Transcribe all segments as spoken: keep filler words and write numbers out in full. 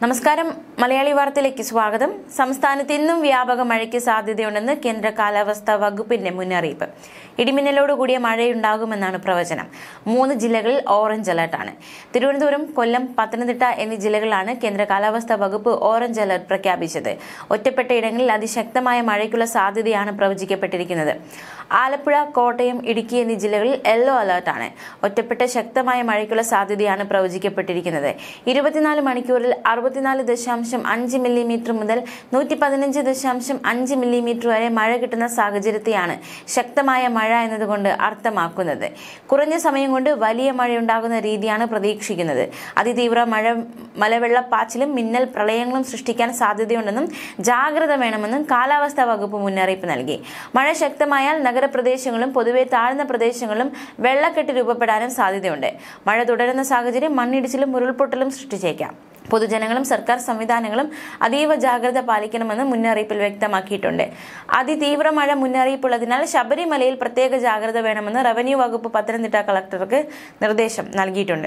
നമസ്കാരം. മലയാളി വാർത്തയിലേക്ക് സ്വാഗതം. സംസ്ഥാനത്ത് ഇന്നും വ്യാപക മഴയ്ക്ക് സാധ്യതയുണ്ടെന്ന് കേന്ദ്ര കാലാവസ്ഥാ വകുപ്പിന്റെ മുന്നറിയിപ്പ്. ഇടിമിന്നലോടുകൂടിയ മഴയുണ്ടാകുമെന്നാണ് പ്രവചനം. മൂന്ന് ജില്ലകളിൽ ഓറഞ്ച് അലർട്ടാണ്. തിരുവനന്തപുരം, കൊല്ലം, പത്തനംതിട്ട എന്നീ ജില്ലകളിലാണ് കേന്ദ്ര കാലാവസ്ഥാ വകുപ്പ് ഓറഞ്ച് അലർട്ട് പ്രഖ്യാപിച്ചത്. ഒറ്റപ്പെട്ട ഇടങ്ങളിൽ അതിശക്തമായ മഴയ്ക്കുള്ള സാധ്യതയാണ് പ്രവചിക്കപ്പെട്ടിരിക്കുന്നത്. ആലപ്പുഴ, കോട്ടയം, ഇടുക്കി എന്നീ ജില്ലകളിൽ യെല്ലോ അലർട്ടാണ്. ഒറ്റപ്പെട്ട ശക്തമായ മഴയ്ക്കുള്ള സാധ്യതയാണ് പ്രവചിക്കപ്പെട്ടിരിക്കുന്നത്. ഇരുപത്തിനാല് മണിക്കൂറിൽ അറുപത്തിനാല് ദശാംശം അഞ്ച് മില്ലിമീറ്റർ മുതൽ നൂറ്റി പതിനഞ്ച് ദശാംശം അഞ്ച് മില്ലിമീറ്റർ വരെ മഴ കിട്ടുന്ന സാഹചര്യത്തെയാണ് ശക്തമായ മഴ എന്നതുകൊണ്ട് അർത്ഥമാക്കുന്നത്. കുറഞ്ഞ സമയം കൊണ്ട് വലിയ മഴയുണ്ടാകുന്ന രീതിയാണ് പ്രതീക്ഷിക്കുന്നത്. അതിതീവ്ര മഴ മലവെള്ളപ്പാച്ചിലും മിന്നൽ പ്രളയങ്ങളും സൃഷ്ടിക്കാൻ സാധ്യതയുണ്ടെന്നും ജാഗ്രത വേണമെന്നും കാലാവസ്ഥാ വകുപ്പ് മുന്നറിയിപ്പ് നൽകി. മഴ ശക്തമായാൽ നഗരപ്രദേശങ്ങളും പൊതുവെ താഴ്ന്ന പ്രദേശങ്ങളിലും വെള്ളക്കെട്ട് രൂപപ്പെടാനും സാധ്യതയുണ്ട്. മഴ തുടരുന്ന സാഹചര്യം മണ്ണിടിച്ചിലും ഉരുൾപൊട്ടലും സൃഷ്ടിച്ചേക്കാം. പൊതുജനങ്ങളും സർക്കാർ സംവിധാനങ്ങളും അതീവ ജാഗ്രത പാലിക്കണമെന്ന് മുന്നറിയിപ്പിൽ വ്യക്തമാക്കിയിട്ടുണ്ട്. അതിതീവ്ര മഴ മുന്നറിയിപ്പുള്ളതിനാൽ ശബരിമലയിൽ പ്രത്യേക ജാഗ്രത വേണമെന്ന് റവന്യൂ വകുപ്പ് പത്തനംതിട്ട കളക്ടർക്ക് നിർദ്ദേശം നൽകിയിട്ടുണ്ട്.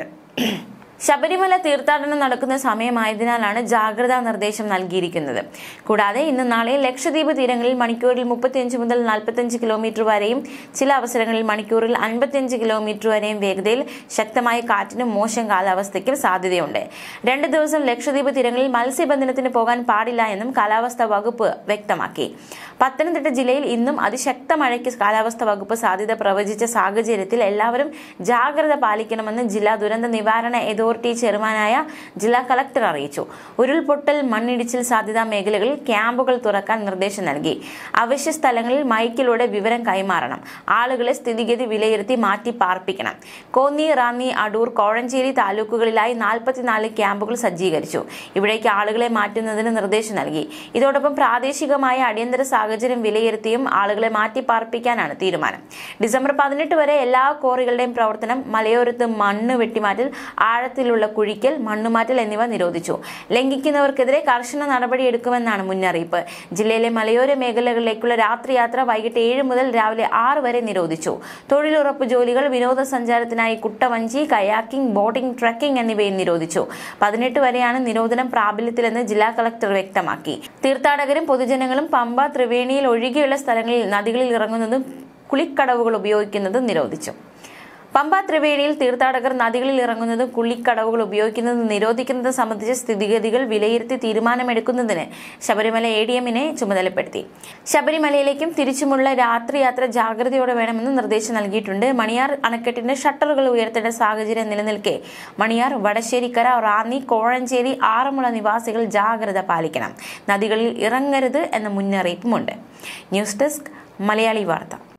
ശബരിമല തീർത്ഥാടനം നടക്കുന്ന സമയമായതിനാലാണ് ജാഗ്രതാ നിർദ്ദേശം നൽകിയിരിക്കുന്നത്. കൂടാതെ ഇന്ന് നാളെ ലക്ഷദ്വീപ് തീരങ്ങളിൽ മണിക്കൂറിൽ മുപ്പത്തിയഞ്ച് മുതൽ നാൽപ്പത്തിയഞ്ച് കിലോമീറ്റർ വരെയും ചില അവസരങ്ങളിൽ മണിക്കൂറിൽ അൻപത്തിയഞ്ച് കിലോമീറ്റർ വരെയും വേഗതയിൽ ശക്തമായ കാറ്റിനും മോശം കാലാവസ്ഥയ്ക്കും സാധ്യതയുണ്ട്. രണ്ട് ദിവസം ലക്ഷദ്വീപ് തീരങ്ങളിൽ മത്സ്യബന്ധനത്തിന് പോകാൻ പാടില്ല എന്നും കാലാവസ്ഥാ വകുപ്പ് വ്യക്തമാക്കി. പത്തനംതിട്ട ജില്ലയിൽ ഇന്നും അതിശക്ത മഴയ്ക്ക് കാലാവസ്ഥാ വകുപ്പ് സാധ്യത പ്രവചിച്ച സാഹചര്യത്തിൽ എല്ലാവരും ജാഗ്രത പാലിക്കണമെന്ന് ജില്ലാ ദുരന്ത നിവാരണ അതോറിറ്റി ചെയർമാനായ ജില്ലാ കളക്ടർ അറിയിച്ചു. ഉരുൾപൊട്ടൽ, മണ്ണിടിച്ചിൽ സാധ്യതാ മേഖലകളിൽ ക്യാമ്പുകൾ തുറക്കാൻ നിർദ്ദേശം നൽകി. അവശ്യ സ്ഥലങ്ങളിൽ മൈക്കിലൂടെ വിവരം കൈമാറണം. ആളുകളെ സ്ഥിതിഗതി വിലയിരുത്തി മാറ്റി പാർപ്പിക്കണം. കോന്നി, റാന്നി, അടൂർ, കോഴഞ്ചേരി താലൂക്കുകളിലായി നാൽപ്പത്തിനാല് ക്യാമ്പുകൾ സജ്ജീകരിച്ചു. ഇവിടേക്ക് ആളുകളെ മാറ്റുന്നതിന് നിർദ്ദേശം നൽകി. ഇതോടൊപ്പം പ്രാദേശികമായ അടിയന്തര സാഹചര്യം വിലയിരുത്തിയും ആളുകളെ മാറ്റി പാർപ്പിക്കാനാണ് തീരുമാനം. ഡിസംബർ പതിനെട്ട് വരെ എല്ലാ ക്വാറികളുടെയും പ്രവർത്തനം, മലയോരത്ത് മണ്ണ് വെട്ടിമാറ്റൽ, ആഴത്തിലുള്ള കുഴിക്കൽ, മണ്ണുമാറ്റൽ എന്നിവ നിരോധിച്ചു. ലംഘിക്കുന്നവർക്കെതിരെ കർശന നടപടിയെടുക്കുമെന്നാണ് മുന്നറിയിപ്പ്. ജില്ലയിലെ മലയോര മേഖലകളിലേക്കുള്ള രാത്രിയാത്ര വൈകിട്ട് ഏഴ് മുതൽ രാവിലെ ആറ് വരെ നിരോധിച്ചു. തൊഴിലുറപ്പ് ജോലികൾ, വിനോദസഞ്ചാരത്തിനായി കുട്ടവഞ്ചി, കയാക്കിംഗ്, ബോട്ടിംഗ്, ട്രക്കിംഗ് എന്നിവയും നിരോധിച്ചു. പതിനെട്ട് വരെയാണ് നിരോധനം പ്രാബല്യത്തിലെന്ന് ജില്ലാ കളക്ടർ വ്യക്തമാക്കി. തീർത്ഥാടകരും പൊതുജനങ്ങളും പമ്പ, ത്രിവേണിയിൽ ഒഴികെയുള്ള സ്ഥലങ്ങളിൽ നദികളിൽ ഇറങ്ങുന്നതും കുളിക്കടവുകൾ ഉപയോഗിക്കുന്നതും നിരോധിച്ചു. പമ്പ, ത്രിവേണിയിൽ തീർത്ഥാടകർ നദികളിൽ ഇറങ്ങുന്നതും കുളിക്കടവുകൾ ഉപയോഗിക്കുന്നതും നിരോധിക്കുന്നത് സംബന്ധിച്ച സ്ഥിതിഗതികൾ വിലയിരുത്തി തീരുമാനമെടുക്കുന്നതിന് ശബരിമല എ ഡി എമ്മിനെ ചുമതലപ്പെടുത്തി. ശബരിമലയിലേക്കും തിരിച്ചുമുള്ള രാത്രിയാത്ര ജാഗ്രതയോടെ വേണമെന്ന് നിർദ്ദേശം നൽകിയിട്ടുണ്ട്. മണിയാർ അണക്കെട്ടിന്റെ ഷട്ടറുകൾ ഉയർത്തേണ്ട സാഹചര്യം നിലനിൽക്കെ മണിയാർ, വടശ്ശേരിക്കര, റാന്നി, കോഴഞ്ചേരി, ആറന്മുള നിവാസികൾ ജാഗ്രത പാലിക്കണം. നദികളിൽ ഇറങ്ങരുത് എന്ന മുന്നറിയിപ്പുമുണ്ട്. ന്യൂസ് ഡെസ്ക്, മലയാളി വാർത്ത.